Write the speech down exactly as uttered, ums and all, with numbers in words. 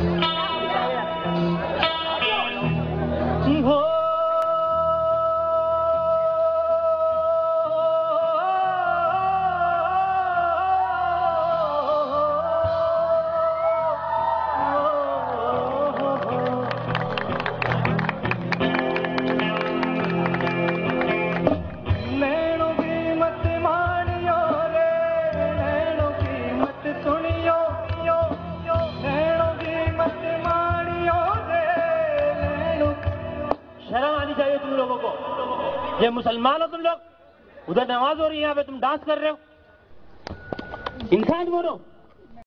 ये मुसलमान हो तुम लोग, उधर नमाज हो रही है, यहाँ पे तुम डांस कर रहे हो। इंसान बोलो।